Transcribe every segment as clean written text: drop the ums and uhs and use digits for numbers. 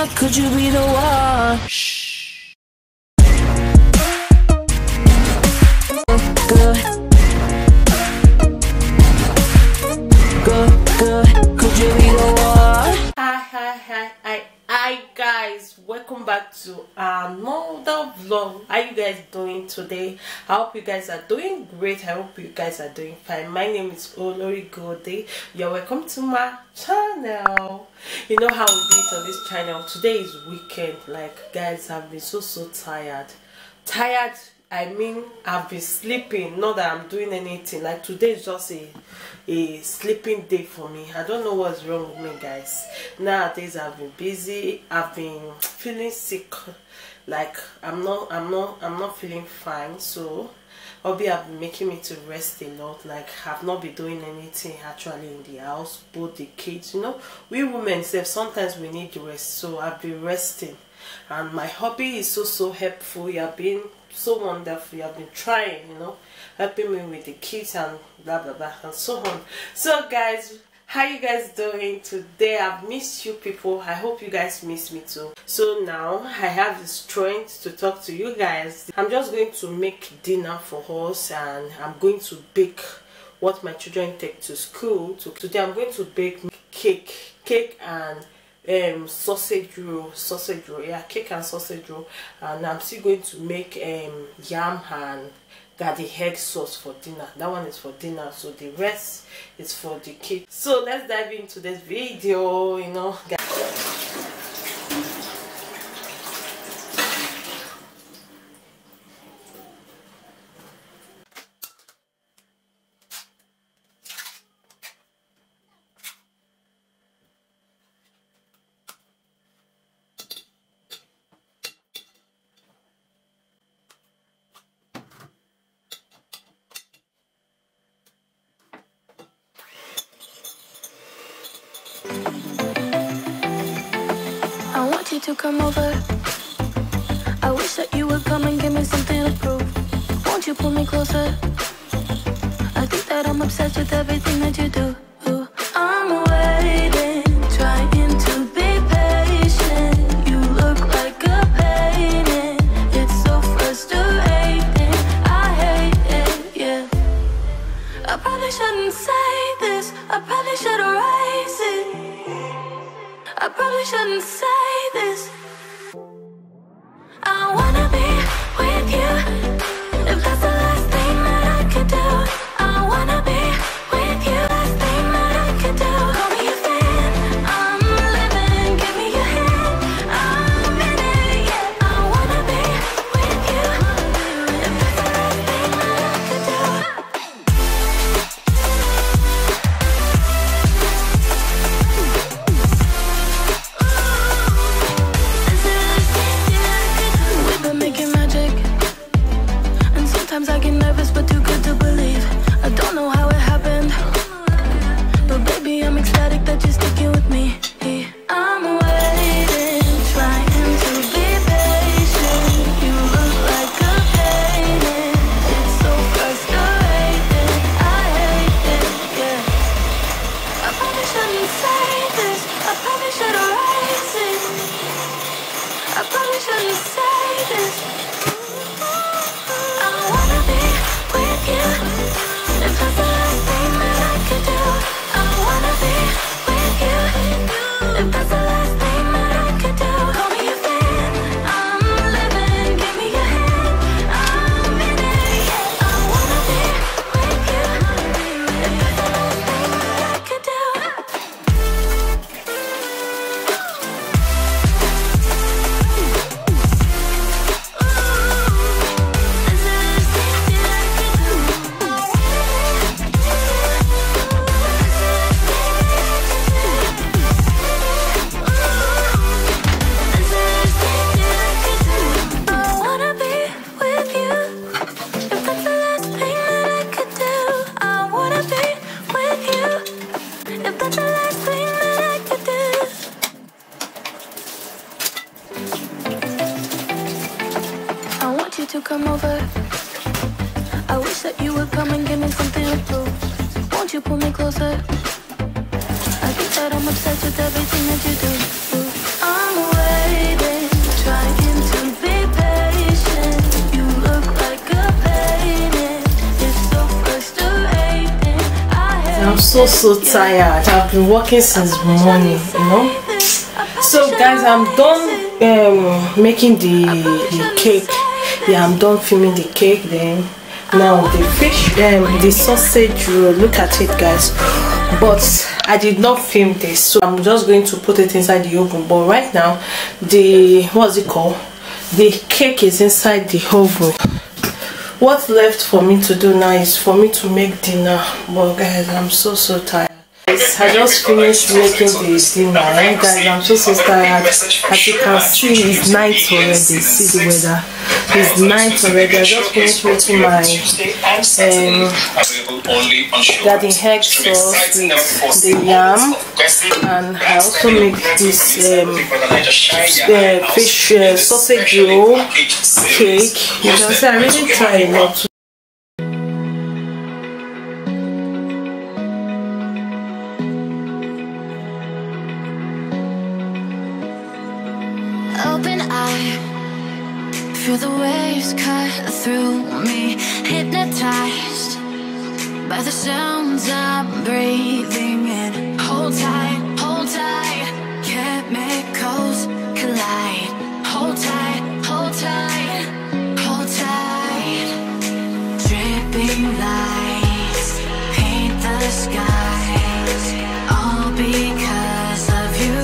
could you be the one? Shh. Good. Could you be the one? Hi guys, welcome back to another vlog. How you guys doing today? I hope you guys are doing great. I hope you guys are doing fine. My name is Olori Gode. You're welcome to my channel. You know how we do it on this channel. Today is weekend. Like, guys, I've been so tired. I mean, I've been sleeping, not that I'm doing anything. Like, today is just a sleeping day for me. I don't know what's wrong with me, guys. Nowadays I've been busy. I've been feeling sick. Like, I'm not feeling fine. So hobby have been making me to rest a lot. Like, I've not been doing anything actually in the house. Both the kids, you know, we women sometimes we need rest. So I've been resting, and my hobby is so helpful. You have been so wonderful. You have been trying, you know, helping me with the kids and blah blah blah and so on. So guys, how you guys doing today? I've missed you people. I hope you guys miss me too. So now I have the strength to talk to you guys. I'm just going to make dinner for us, and I'm going to bake what my children take to school. Today I'm going to bake cake and sausage roll, yeah, cake and sausage roll. And I'm still going to make yam and garlic egg sauce for dinner. That one is for dinner, so the rest is for the kids. So let's dive into this video, you know, guys. I want you to come over. I wish that you would come and give me something to prove. Won't you pull me closer? I think that I'm obsessed with everything that you do. I'm waiting, trying to be patient. You look like a painting. It's so frustrating. I hate it, yeah. I probably shouldn't say this. I probably should erase it. I probably shouldn't say this. I wanna be with you. If that's the last thing that I could do, I wanna be with you. Last thing that I could do. Call me a fan. I'm living. Give me your hand. I'm in it, yeah. I wanna be with you. If that's the last thing that I could do. Sometimes I get nervous, but too good to believe. I don't know how it happened, but baby, I'm ecstatic that you're sticking with me. I'm waiting, trying to be patient. You look like a painting. It's so frustrating. I hate it, yeah. I probably shouldn't say this. I probably should erase it. I probably shouldn't say this. With you, if that's the last thing that I could do, I wanna be with you. If that's the last thing that I could do, call me a fan. I'm living, give me your hand. I'm in it, yeah. I wanna be with you. If that's the last thing that I could do. To come over, I wish that you would come and give me something to prove. Won't you pull me closer? I think that I'm obsessed with everything that you do. I'm away. so tired. I've been working since morning, you know. So guys, I'm done making the cake. Yeah, I'm done filming the cake. Then now the fish, the sausage roll. Look at it, guys. But I did not film this, so I'm just going to put it inside the oven. But right now, the what's it called? The cake is inside the oven. What's left for me to do now is for me to make dinner. But guys, I'm so tired. I just finished making the dinner, and guys, I'm so tired. As you can see, it's night already. See the weather. It's night already. I just finished making my garden egg sauce with the yam, and I also make this fish sausage roll cake. You can see I really try a lot. Open eye, feel the waves cut through me, hypnotized by the sounds I'm breathing in. Hold tight, chemicals collide. Hold tight, hold tight, hold tight. Dripping lights paint the skies, all because of you.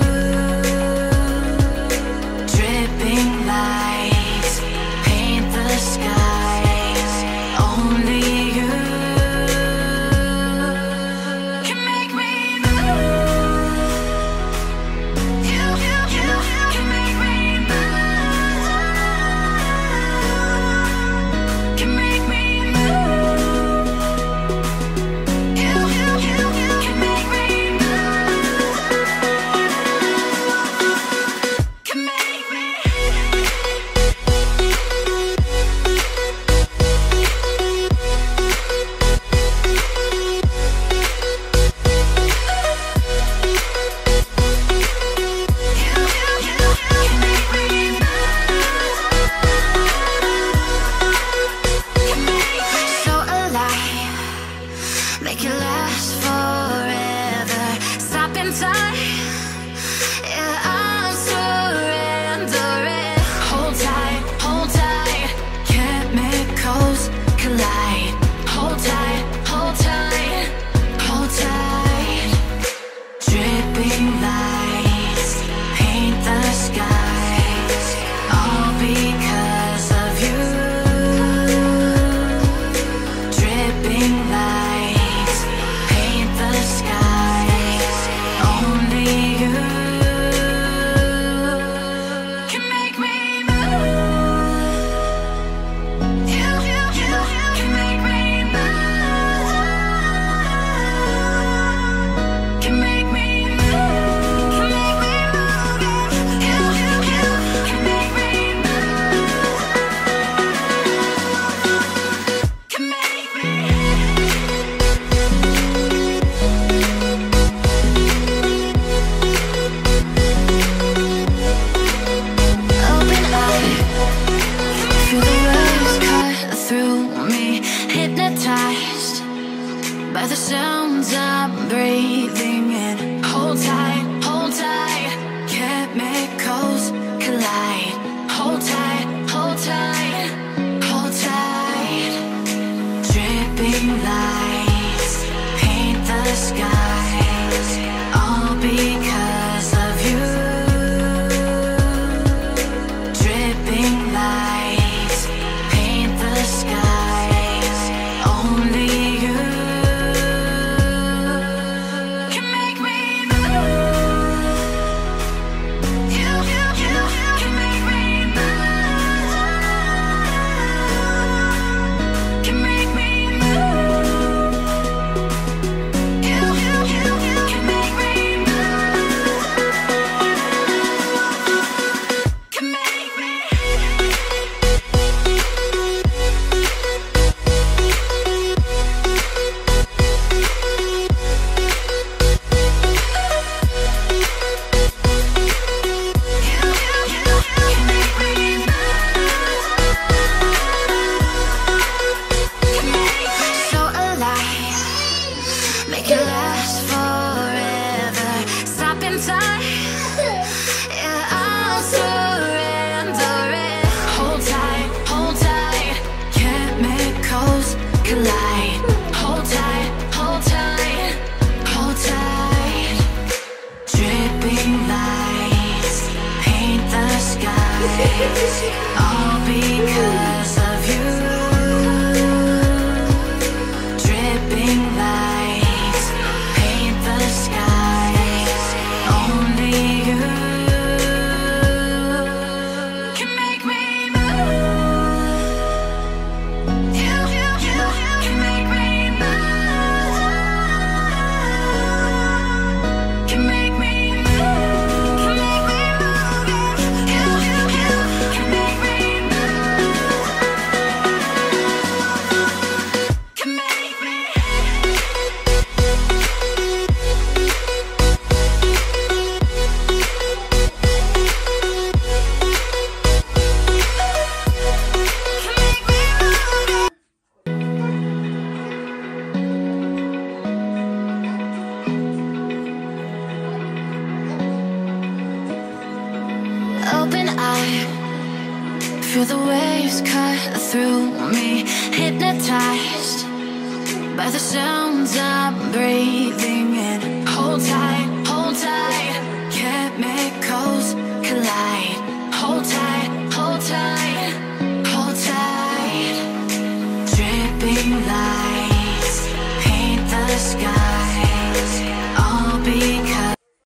Lights paint the skies, only you can make me move. All because of you. Dripping lights paint the skies. Only you can make me move. You can make me move. Can make me move. Can make me move. You can make me move. Can make me. Open eye, feel the waves cut through me. Hypnotized by the sounds I'm breathing in. Hold tight,